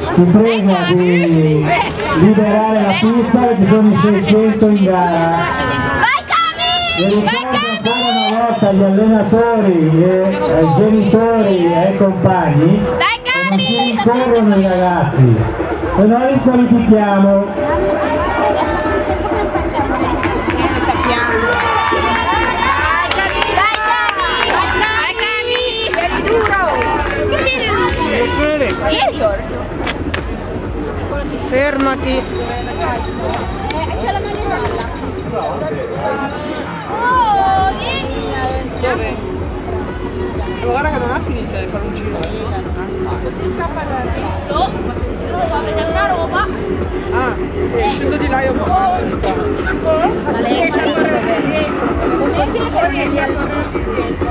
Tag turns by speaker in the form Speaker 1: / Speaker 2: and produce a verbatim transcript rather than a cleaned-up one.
Speaker 1: si prega di liberare la pista perché ci sono i seicento in gara. Vi ricordo ancora una volta agli allenatori, e ai genitori e ai compagni che non si rincorrono i ragazzi, se no li qualifichiamo.
Speaker 2: Fermati.
Speaker 3: C'è la maglia gialla. Oh, vieni.
Speaker 2: Dove? Ma guarda che non ha finito di fare un giro.
Speaker 3: Ti scappa da rizzo. Va a vedere una roba.
Speaker 2: Ah, eh, scendo di là e ho perso di qua.
Speaker 3: Aspetta, non si mette